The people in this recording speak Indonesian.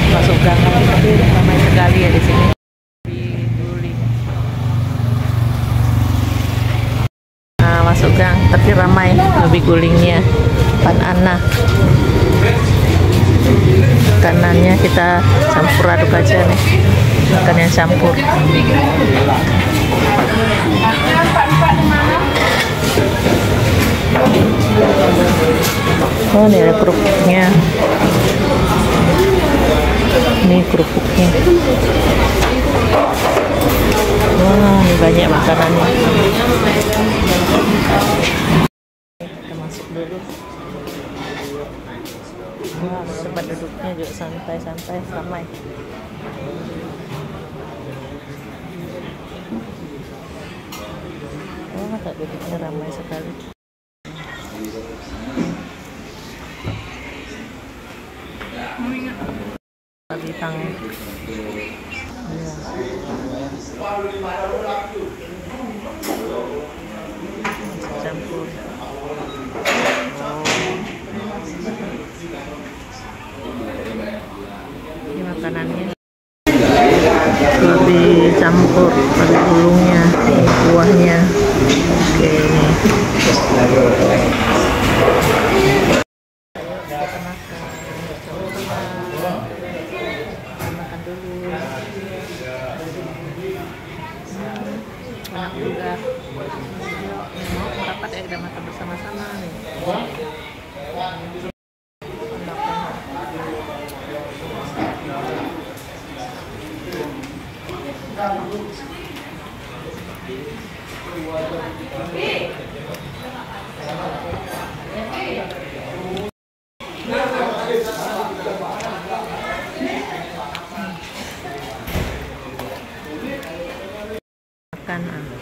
masuk gang lagi, tapi ramai sekali ya di sini. Diguling. Nah, masuk gang tapi ramai, lebih gulingnya. Pan Ana. Makanannya kita campur aduk aja nih. Makan yang campur. Oh, ini ada kerupuknya. Ini kerupuknya. Wah, ini banyak makanannya. Kita masuk dulu. Wah, tempat duduknya juga santai-santai, ramai. Wah, tak duduknya ramai sekali. Bintang. Campur. Ini makanannya lebih campur, ada gulungnya, kuahnya. Oke, ini. Makan dulu. Enak juga. Mau merapat ya, kita makan bersama-sama nih. Makan.